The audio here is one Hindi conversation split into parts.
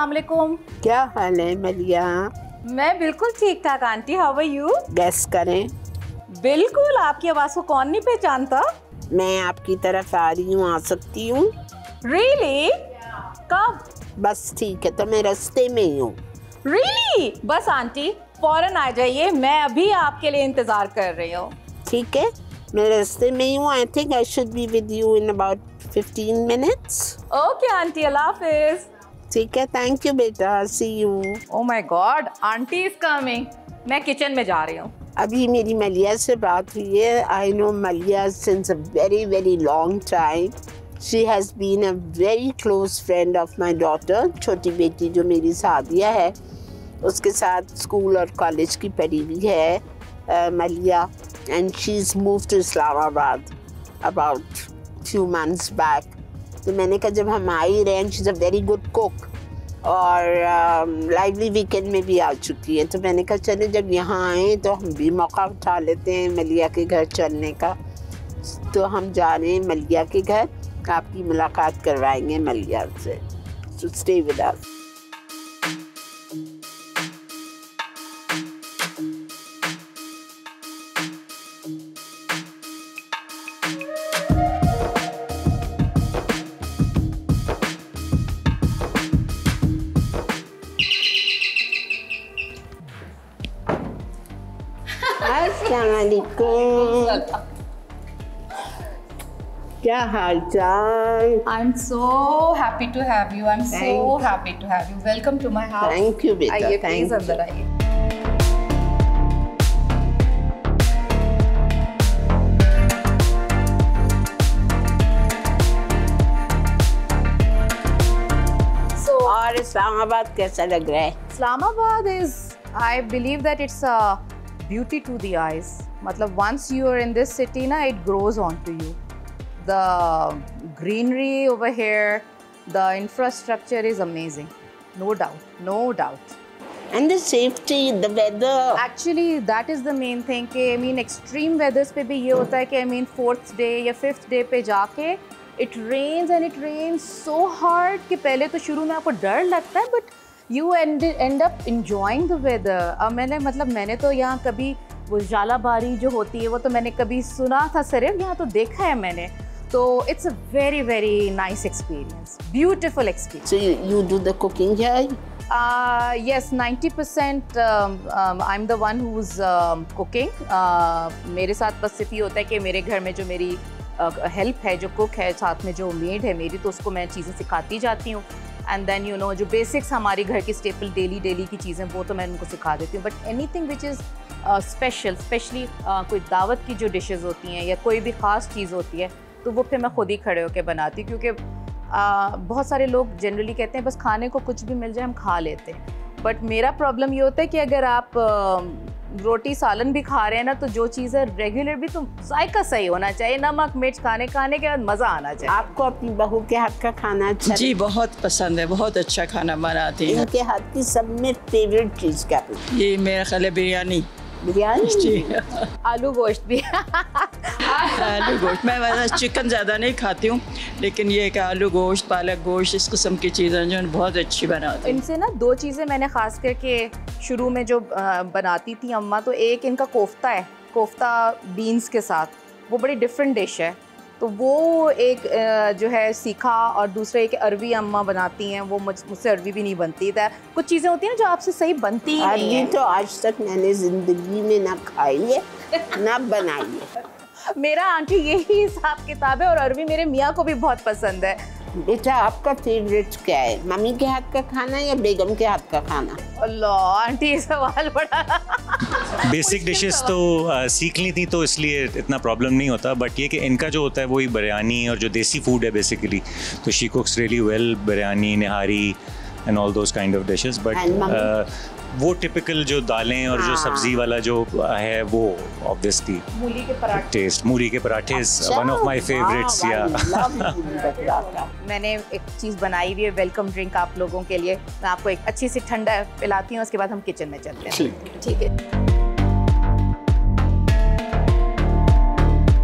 अस्सलाम वालेकुम। क्या हाल है मलिया? मैं बिल्कुल ठीक ठाक aunty, how are you? Gas करें। बिल्कुल, आपकी आवाज़ को कौन नहीं पहचानता। मैं आपकी तरफ आ रही हूँ, आ सकती हूँ? रियली? कब? बस ठीक है, तो मैं रास्ते में ही हूँ। रियली? बस आंटी फौरन आ जाइए, मैं अभी आपके लिए इंतज़ार कर रही हूँ। ठीक है, मैं रास्ते में ही हूँ। I think I should be with you in about 15 minutes. Okay aunty, अल्लाह हाफिज़। ठीक है, थैंक यू बेटा, see you. Oh my god, aunty is coming. मैं किचन में जा रही हूँ। अभी मेरी मलिया से बात हुई है। I know Malia since a very very long time. She has been a very close friend of my daughter. छोटी बेटी जो मेरी सादिया है, उसके साथ स्कूल और कॉलेज की पढ़ी हुई है Malia. And she is moved to Islamabad about few months back. तो मैंने कहा जब हम आ ही रहे हैं, she is a very good cook और लाइवली वीकेंड में भी आ चुकी है, तो मैंने कहा चले जब यहाँ आए तो हम भी मौका उठा लेते हैं मलिया के घर चलने का। तो हम जा रहे हैं मलिया के घर, आपकी मुलाकात करवाएंगे मलिया से। So stay with us. अस्सलामुअलैकुम। क्या हाल चाल? I'm so happy to have you. I'm so happy to have you. Welcome to my house. Thank you बेटा, आइए thank प्लीज you. अंदर आइए। और इस्लामाबाद कैसा लग रहा है? Islamabad is, I believe that it's a beauty to the eyes. मतलब once you are in this city ना, it grows onto you. The greenery over here, the infrastructure is amazing. No doubt, no doubt. And the safety, the weather. Actually, that is the main thing कि I mean extreme weathers पे भी ये होता है कि I mean 4th day या 5th day पे जाके it rains and it rains so hard कि पहले तो शुरू में आपको डर लगता है, but you end up enjoying the weather. अब मैंने तो यहाँ कभी वो जालाबारी जो होती है वो तो मैंने कभी सुना था सिर्फ, यहाँ तो देखा है मैंने। तो it's a very very nice experience, beautiful experience. So you do the cooking here? Yes, 90% I'm the one who's cooking. मेरे साथ बस सिर्फ ये होता है कि मेरे घर में जो मेरी हेल्प है, जो कुक है, साथ में जो मेड है मेरी, तो उसको मैं चीज़ें सिखाती जाती हूँ। एंड देन यू नो जो बेसिक्स हमारी घर की स्टेपल डेली की चीज़ें वो तो मैं उनको सिखा देती हूँ। But anything which is specially कोई दावत की जो डिशेज़ होती हैं या कोई भी ख़ास चीज़ होती है तो वो फिर मैं खुद ही खड़े होकर बनाती हूँ, क्योंकि बहुत सारे लोग जनरली कहते हैं बस खाने को कुछ भी मिल जाए हम खा लेते हैं। बट मेरा प्रॉब्लम ये होता है कि अगर आप रोटी सालन भी खा रहे हैं ना, तो जो चीज़ है रेगुलर भी तो जायका सही होना चाहिए, नमक मिर्च खाने के बाद मज़ा आना चाहिए। आपको अपनी बहू के हाथ का खाना अच्छा? जी बहुत पसंद है, बहुत अच्छा खाना बनाती है। इनके हाथ की सब में फेवरेट चीज़ क्या है? ये मेरा ख्याल है बिरयानी। बिरयानी? जी। आलू गोश्त भी। आलू गोश्त, मैं वैसे चिकन ज़्यादा नहीं खाती हूँ, लेकिन ये कि आलू गोश्त, पालक गोश्त, इस किस्म की चीज़ें जो बहुत अच्छी बनाती हैं। इनसे ना दो चीज़ें मैंने ख़ास करके शुरू में जो बनाती थी अम्मा, तो एक इनका कोफ्ता है, कोफ्ता बीन्स के साथ, वो बड़ी डिफरेंट डिश है, तो वो एक जो है सीखा। और दूसरा एक अरवी अम्मा बनाती हैं, वो मुझसे अरवी भी नहीं बनती था। कुछ चीज़ें होती हैं ना जो आपसे सही बनती ही नहीं है। तो आज तक मैंने ज़िंदगी में ना खाई है ना बनाई है। मेरा आंटी यही हिसाब किताब है, और अरवी मेरे मियाँ को भी बहुत पसंद है। बेटा आपका फेवरेट क्या है, मम्मी के हाथ का खाना या बेगम के हाथ का खाना? अल्लाह आंटी, ये सवाल बड़ा बेसिक डिशेस तो सीख ली थी तो इसलिए इतना प्रॉब्लम नहीं होता, बट ये कि इनका जो होता है वही बिरयानी और जो देसी फूड है बेसिकली, तो she cooks really well, biryani, nihari and all those kind of dishes. But वो टिपिकल जो दालें और जो सब्जी वाला जो है वो ऑब्वियसली मूली के पराठे, टेस्ट मूली के पराठे is one of my favourites. या मैंने एक चीज़ बनाई हुई है वेलकम ड्रिंक आप लोगों के लिए, मैं आपको एक अच्छी सी ठंडा पिलाती हूँ, उसके बाद हम किचन में चलते हैं। ठीक है।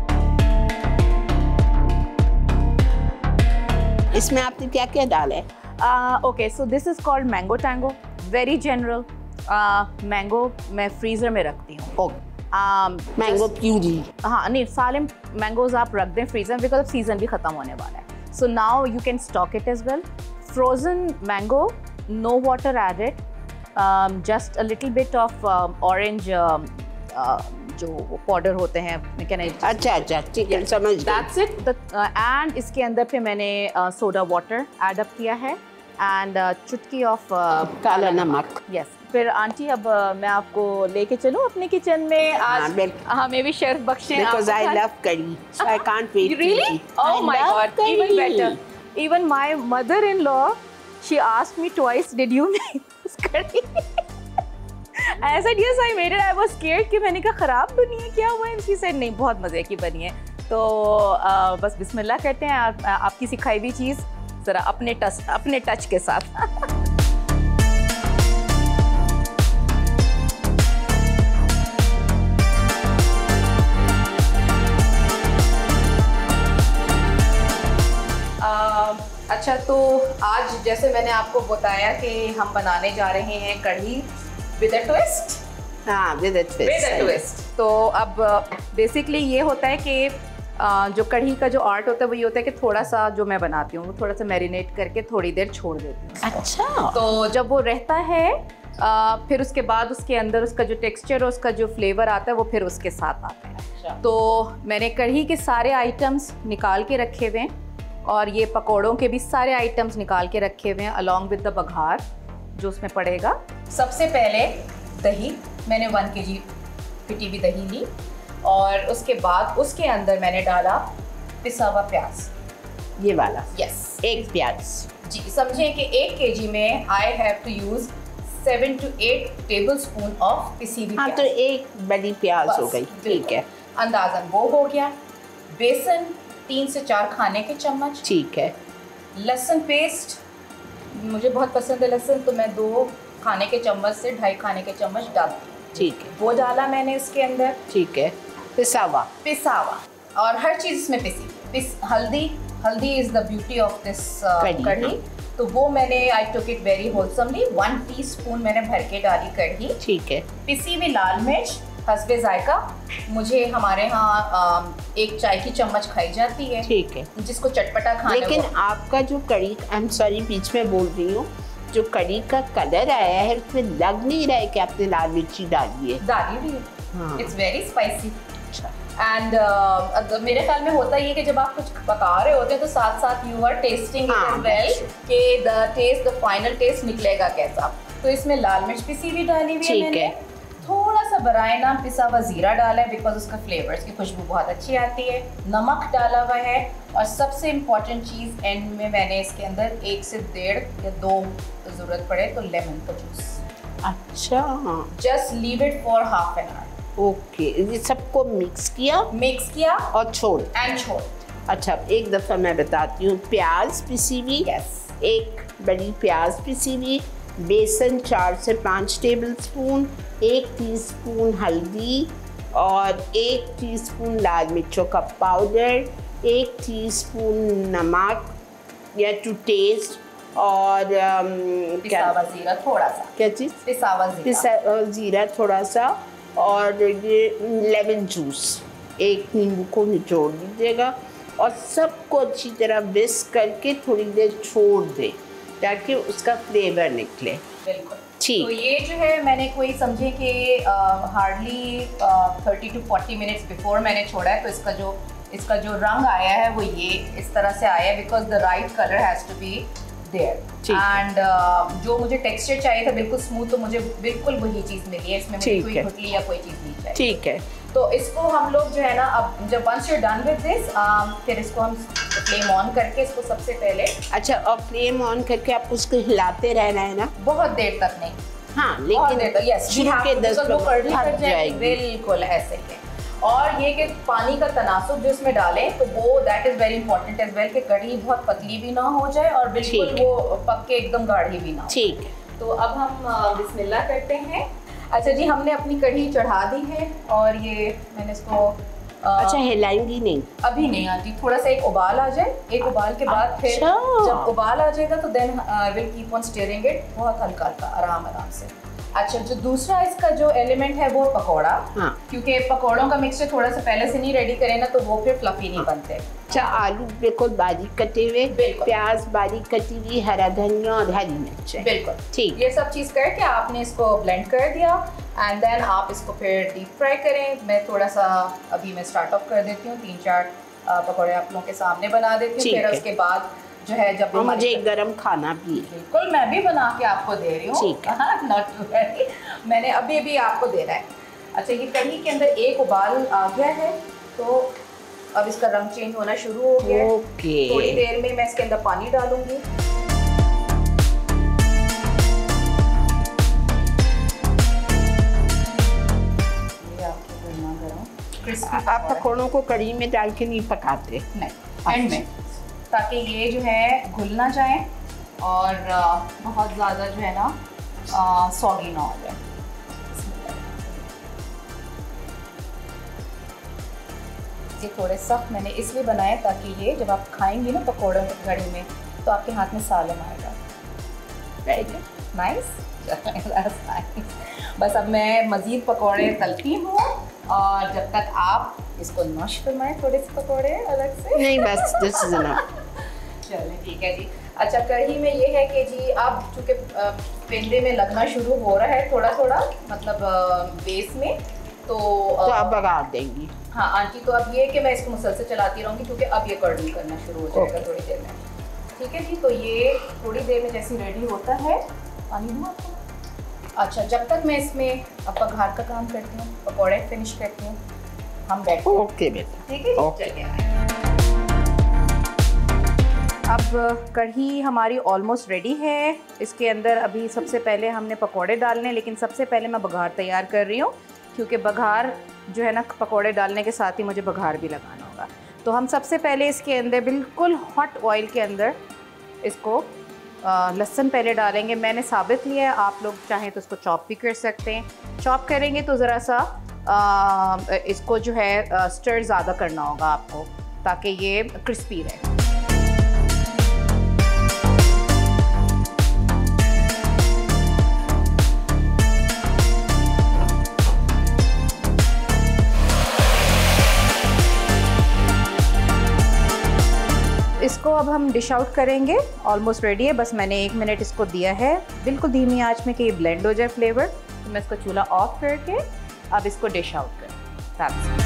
इसमें आपने क्या क्या डाला है? Okay, so this is called mango tango, very general. Mango मैं फ्रीज़र में रखती हूँ। Mango puree. हाँ नहीं, सारे मैंगोज आप रख दें फ्रीज़र, बिकॉज अब सीज़न भी ख़त्म होने वाला है। So now you can stock it as well. Frozen mango, no water added, just a little bit of orange जो पाउडर होते हैं, अच्छा ठीक है, समझ गई। That's it. एंड इसके अंदर पे मैंने सोडा वाटर ऐड अप किया है एंड चुटकी ऑफ काला नमक। यस। फिर आंटी अब मैं आपको लेके चलूं अपने किचन में आज? हमें भी शेफ बख्शें। Because I love curry, so I can't wait. Really? Oh my God, even better. Even my mother-in-law, she asked me twice, did you make this curry? I said yes, I made it. I was scared कि मैंने कहा खराब बनी है क्या हुआ है? She said नहीं, बहुत मज़े की बनी है। तो बस बिस्मिल्लाह करते हैं। आपकी सिखाई हुई चीज़ ज़रा अपने टच के साथ। अच्छा, तो आज जैसे मैंने आपको बताया कि हम बनाने जा रहे हैं कढ़ी विद अ ट्विस्ट। हाँ, विद अ ट्विस्ट। तो अब बेसिकली ये होता है कि जो कढ़ी का जो आर्ट होता है वो ये होता है कि थोड़ा सा जो मैं बनाती हूँ वो थोड़ा सा मैरिनेट करके थोड़ी देर छोड़ देती हूँ। अच्छा। तो जब वो रहता है फिर उसके बाद उसके अंदर उसका जो टेक्सचर और उसका जो फ्लेवर आता है वो फिर उसके साथ आता है। अच्छा। तो मैंने कढ़ी के सारे आइटम्स निकाल के रखे हुए हैं और ये पकौड़ों के भी सारे आइटम्स निकाल के रखे हुए हैं अलॉन्ग विद द बघार जो उसमें पड़ेगा। सबसे पहले दही, मैंने 1 kg पिटी हुई दही ली और उसके बाद उसके अंदर मैंने डाला पिसा हुआ प्याज। ये वाला? यस, 1 प्याज। जी, समझें कि 1 kg में I have to use 7 to 8 tablespoon of पिसी हुई। हाँ, तो 1 बड़ी प्याज हो गई। ठीक है, अंदाजन वो हो गया। बेसन 3 से 4 खाने के चम्मच। ठीक है। लहसुन पेस्ट, मुझे बहुत पसंद है लहसुन, तो मैं 2 खाने के चम्मच से 2.5 खाने के चम्मच डालती हूँ। ठीक है, वो डाला मैंने इसके अंदर। ठीक है। पिसावा और हर चीज़ इसमें पिसी। Haldi is the beauty of this kadhi. तो वो मैंने I took it very wholesomely, 1 teaspoon मैंने भर के डाली कढ़ी। ठीक है। पिसी हुई लाल मिर्च हस्बे जायका, मुझे हमारे यहाँ 1 चाय की चम्मच खाई जाती है। ठीक है, जिसको चटपटा खाना। लेकिन आपका जो कढ़ी, आई एम सॉरी बीच में बोल रही हूँ, जो कढ़ी का कलर आया है उसमें लग नहीं रहा है कि आपने लाल मिर्ची डाली है। डाली भी है। हाँ। It's very spicy. अच्छा। एंड मेरे ख्याल में होता ये कि जब आप कुछ पका रहे होते हैं तो साथ साथ you are tasting it as well कि द फाइनल टेस्ट निकलेगा कैसा। तो इसमें लाल मिर्च पिसी भी डाली हुई है मैंने। थोड़ा सा बराए नाम पिसा हुआ जीरा डाला है बिकॉज उसका फ्लेवर्स की खुशबू बहुत अच्छी आती है। नमक डाला हुआ है और सबसे इम्पॉर्टेंट चीज़ एंड में मैंने इसके अंदर 1 से 1.5 या 2 ज़रूरत पड़े तो लेमन का जूस। अच्छा। Just leave it for half an hour. Okay, ये सबको मिक्स किया और छोड़। अच्छा, एक दफ़ा मैं बताती हूँ। प्याज पिसी हुई, 1 बड़ी प्याज पिसी हुई, बेसन 4 से 5 टेबलस्पून, 1 टीस्पून हल्दी और 1 टीस्पून लाल मिर्चों का पाउडर, 1 टीस्पून नमक या टू टेस्ट और जीरा थोड़ा सा। क्या चीज़? पिसा जीरा थोड़ा सा और ये लेमन जूस, 1 नींबू को निचोड़ दीजिएगा और सबको अच्छी तरह विस्क करके थोड़ी देर छोड़ दें ताकि उसका फ्लेवर निकले। बिल्कुल ठीक। तो ये जो है मैंने कोई समझे कि हार्डली 30 to 40 मिनट्स बिफोर मैंने छोड़ा है, तो इसका जो रंग आया है वो ये इस तरह से आया है because the right colour has to be there. And जो मुझे टेक्सचर चाहिए था बिल्कुल स्मूथ, तो मुझे बिल्कुल वही चीज़ मिली है। इसमें मुझे कोई गुठली या कोई चीज़ नहीं चाहिए। ठीक है। तो इसको हम लोग जो है ना, अब जब once you done with this फिर इसको हम फ्लेम ऑन करके इसको सबसे पहले। अच्छा, और फ्लेम ऑन करके आप उसको हिलाते रहना है ना? बहुत देर तक नहीं। हाँ, लेकिन यस, के 10 मिनट जाएगी। बिल्कुल ऐसे ही। और ये कि पानी का तनासुब जो इसमें डालें तो वो that is very important as well कि कढ़ी बहुत पतली भी ना हो जाए और बिल्कुल वो पक के एकदम गाढ़ी भी ना हो। ठीक है। तो अब हम बिस्मिल्लाह करते हैं। अच्छा जी, हमने अपनी कढ़ी चढ़ा दी है और ये मैंने इसको अच्छा, हिलाएंगी नहीं? अभी नहीं आती, थोड़ा सा एक उबाल आ जाए, एक उबाल के बाद फिर जब उबाल आ जाएगा तो then will keep on stirring it, बहुत हल्का हल्का आराम आराम से। अच्छा, जो दूसरा इसका जो एलिमेंट है वो पकौड़ा। हाँ। क्योंकि पकौड़ों का मिक्सचर थोड़ा सा पहले से नहीं रेडी करें ना तो वो फिर फ्लफी नहीं बनते। अच्छा, आलू बिल्कुल बारीक कटे हुए, प्याज बारीक कटी हुई, हरा धनिया और हरी मिर्च। बिल्कुल ठीक। ये सब चीज़ करके आपने इसको ब्लेंड कर दिया एंड देन आप इसको फिर डीप फ्राई करें। मैं थोड़ा सा अभी मैं स्टार्ट ऑफ कर देती हूँ, 3-4 पकौड़े आप लोगों के सामने बना देती हूँ। फिर उसके बाद जो है जब मुझे गरम खाना भी बिल्कुल मैं भी बना के आपको दे रही हूँ। ठीक है, नॉट टू वरी, मैंने अभी आपको देना है। अच्छा, ये कढ़ी के अंदर एक उबाल आ गया है तो अब इसका रंग चेंज होना शुरू हो गया है। थोड़ी देर में मैं इसके अंदर पानी डालूंगी। आप पकौड़ों को कढ़ी में डाल के नहीं पकाते? नहीं, एंड में, ताकि ये जो है घुल ना जाए और बहुत ज़्यादा जो है ना सॉगी ना हो जाए। ये थोड़े सख्त मैंने इसलिए बनाए ताकि ये जब आप खाएंगे ना पकौड़ों की कढ़ी में तो आपके हाथ में सालन आएगा। नाइस। बस अब मैं मज़ीद पकौड़े तलती हूँ और जब तक आप इसको नोश फरमाएं थोड़े से पकौड़े अलग से। नहीं, बस दिस इज इनफ। चलिए ठीक है जी। अच्छा, कढ़ी में ये है कि जी अब चूँकि पेंदे में लगना शुरू हो रहा है थोड़ा थोड़ा, मतलब बेस में, तो आप बघार देंगी। हाँ आंटी, तो अब ये कि मैं इसको मुसलसल चलाती रहूँगी क्योंकि अब ये कर्डल करना शुरू हो जाएगा थोड़ी देर में। ठीक है जी, तो ये थोड़ी देर में जैसे रेडी होता है, पानी दूँ आपको? अच्छा, जब तक मैं इसमें अब बघार का काम करती हूँ, पकौड़े फिनिश करती हूँ, हम बैठते हैं। ओके बेटा, ठीक है, चलिए। अब कढ़ी हमारी ऑलमोस्ट रेडी है। इसके अंदर अभी सबसे पहले हमने पकौड़े डालने, लेकिन सबसे पहले मैं बघार तैयार कर रही हूँ क्योंकि बघार जो है ना पकौड़े डालने के साथ ही मुझे बघार भी लगाना होगा। तो हम सबसे पहले इसके अंदर बिल्कुल हॉट ऑयल के अंदर इसको लहसुन पहले डालेंगे। मैंने साबित लिया है, आप लोग चाहें तो इसको चॉप भी कर सकते हैं। चॉप करेंगे तो ज़रा सा इसको जो है स्टर ज़्यादा करना होगा आपको ताकि ये क्रिस्पी रहे। इसको अब हम डिश आउट करेंगे। ऑलमोस्ट रेडी है, बस मैंने 1 मिनट इसको दिया है बिल्कुल धीमी आंच में कि ये ब्लेंड हो जाए फ्लेवर। तो मैं इसको चूल्हा ऑफ करके अब इसको डिश आउट करें।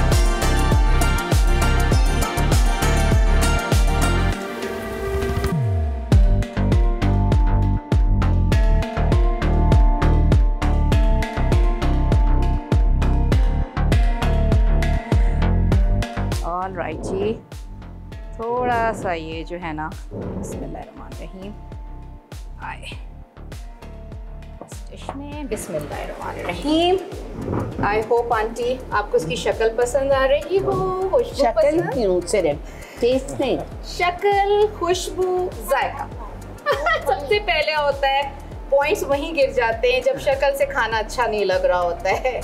ऑल राइट जी, थोड़ा सा ये जो है ना बिस्मिल्लाहिर्रहमानिर्रहीम आए इस डिश में। बिस्मिल्लाहिर्रहमानिर्रहीम। आई होप आंटी आपको इसकी शक्ल पसंद आ रही हो। शक्ल क्यों, सिर्फ टेस्ट नहीं, शक्ल, खुशबू, जायका। सबसे पहले होता है, पॉइंट्स वहीं गिर जाते हैं जब शक्ल से खाना अच्छा नहीं लग रहा होता है।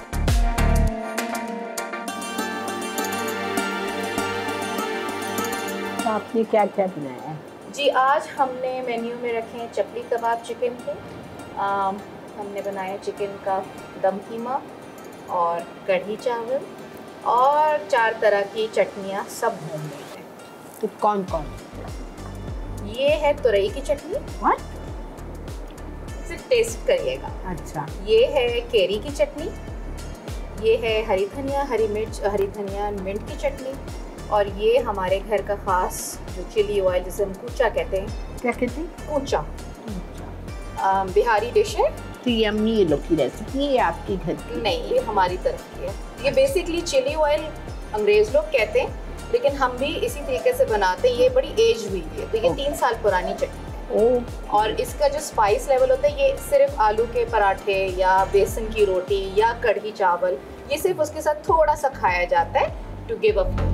आपने क्या क्या बनाया है? जी, आज हमने मेन्यू में रखे हैं चपली कबाब चिकन के, हमने बनाया चिकन का दम कीमा और कढ़ी चावल और 4 तरह की चटनियाँ, सब होममेड हैं। तो कौन कौन? ये है तुरई की चटनी। व्हाट? सिर्फ टेस्ट करिएगा। अच्छा। ये है केरी की चटनी, ये है हरी धनिया, हरी मिर्च, हरी धनिया मिंट की चटनी, और ये हमारे घर का ख़ास जो चिली ऑयल जिसे हम कूचा कहते हैं। क्या कहते हैं? कूचा। बिहारी डिश है। तो यम्मी ये लोग की रेसिपी है आपके घर की? नहीं, ये हमारी तरफ की है। ये बेसिकली चिली ऑयल अंग्रेज़ लोग कहते हैं, लेकिन हम भी इसी तरीके से बनाते हैं। ये बड़ी एज हुई है, तो ये 3 साल पुरानी चटनी है। और इसका जो स्पाइस लेवल होता है, ये सिर्फ आलू के पराठे या बेसन की रोटी या कढ़ी चावल, ये सिर्फ उसके साथ थोड़ा सा खाया जाता है टू गिव अप।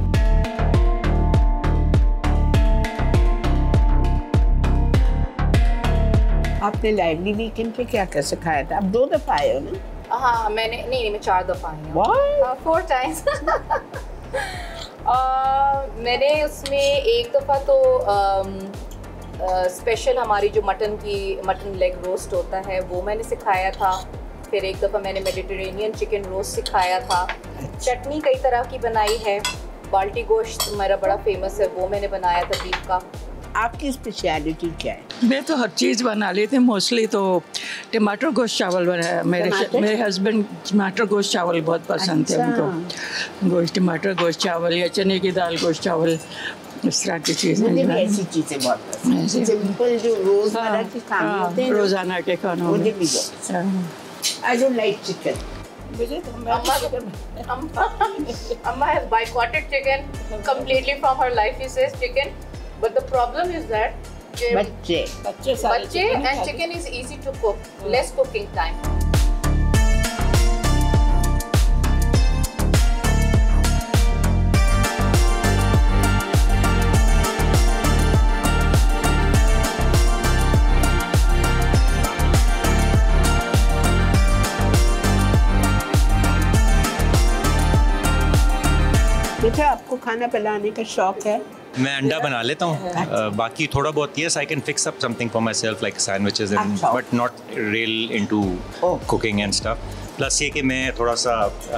आपने लाइवली वीकेंड पे क्या कर सिखाया था? आप 2 दफ़ा आए हो ना? हाँ, मैंने नहीं, मैं 4 दफ़ा आई हूँ। 4 टाइम्स। मैंने उसमें एक दफ़ा तो स्पेशल हमारी जो मटन लेग रोस्ट होता है वो मैंने सिखाया था। फिर एक दफ़ा मैंने मेडिटेरेनियन चिकन रोस्ट सिखाया था। चटनी कई तरह की बनाई है। बाल्टी गोश्त मेरा बड़ा फेमस है, वो मैंने बनाया था बीफ का। आपकी स्पेशलिटी क्या है? मैं तो हर चीज़ बना लेती हूँ मोस्टली। तो टमाटर गोश्त चावल बनाया मेरे हस्बैंड। टमाटर गोश्त चावल बहुत पसंद है उनको। गोश्त टमाटर गोश्त चावल या चने की दाल गोश्त चावल, इस तरह की चीज़ें। मुझे भी ऐसी चीज़ें बहुत पसंद हैं, सिंपल जो रोज़मर्रा के खाने होते हैं, रोज़ाना के खानों मुझे में। भी I don't like chicken. Amma has boycotted chicken completely from her life. She says chicken, but the problem is that bacche and chicken is easy to cook, less cooking time. बेटा, आपको खाना बनाने का शौक है? मैं अंडा बना लेता हूँ, बाकी थोड़ा बहुत yes I can fix up something for myself like sandwiches and but not real into cooking and stuff. Plus ये कि मैं थोड़ा सा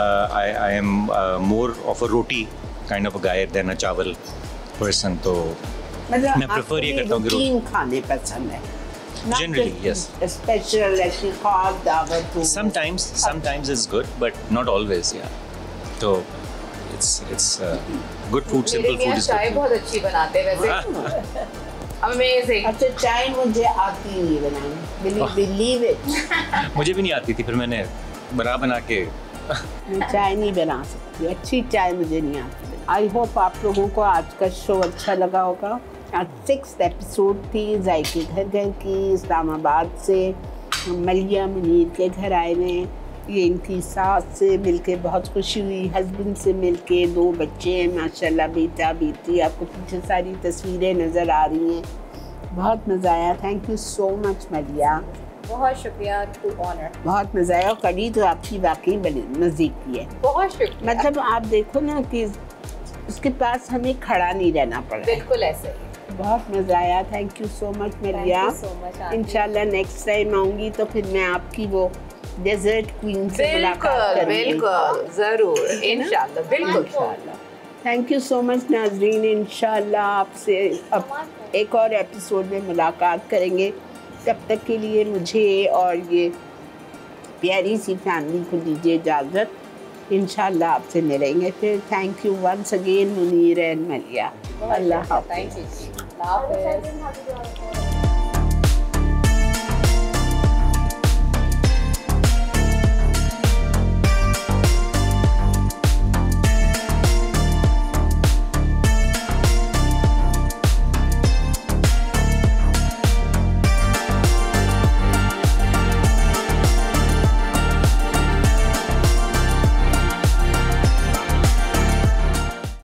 I am more of a roti kind of a guy then a chawal person. तो मैं प्रेफर ये करता हूँ कि रोटी खाने पसंद है। Generally, yes. Special like kebab, dawat. Sometimes it's good, but not always. Yeah. So it's good food, simple food is चाय good. बहुत अच्छी बनाते हैं वैसे। Amazing. अच्छा, चाय मुझे आती नहीं बनानी, believe it. मुझे भी नहीं आती थी, फिर मैंने बना के मैं चाय नहीं बना सकती, अच्छी चाय मुझे नहीं आती। आई होप आप लोगों को आज का शो अच्छा लगा होगा। आज 6th एपिसोड थी जायके घर की, इस्लामाबाद से मलिया मुनीर के घर आए हैं। ये इनकी सास से मिलके बहुत खुशी हुई, हस्बैंड से मिलके, 2 बच्चे हैं माशाल्लाह, बेटा बेटी। आपको पीछे सारी तस्वीरें नज़र आ रही हैं। बहुत मज़ा आया। थैंक यू सो मच मलिया। बहुत शुक्रिया, टू ऑनर। बहुत मज़ा आया। कड़ी तो आपकी वाकई बड़ी मज़े की है। बहुत शुक्रिया। मतलब आप देखो ना कि उसके पास हमें खड़ा नहीं रहना पड़ा। बिल्कुल ऐसे। बहुत मज़ा आया। थैंक यू सो मच मलिया। इंशाल्लाह नेक्स्ट टाइम आऊँगी तो फिर मैं आपकी वो डेजर्ट क्वीन से मुलाकात करूँगी। बिल्कुल ज़रूर, इंशाल्लाह, बिल्कुल। थैंक यू सो मच नाजरीन। इंशाल्लाह आपसे अब एक और एपिसोड में मुलाकात करेंगे। तब तक के लिए मुझे और ये प्यारी सी फैमिली को दीजिए इजाज़त। इंशाल्लाह आपसे मिलेंगे फिर। Thank you once again Munir and Malia. अल्लाह हाफ़िज़।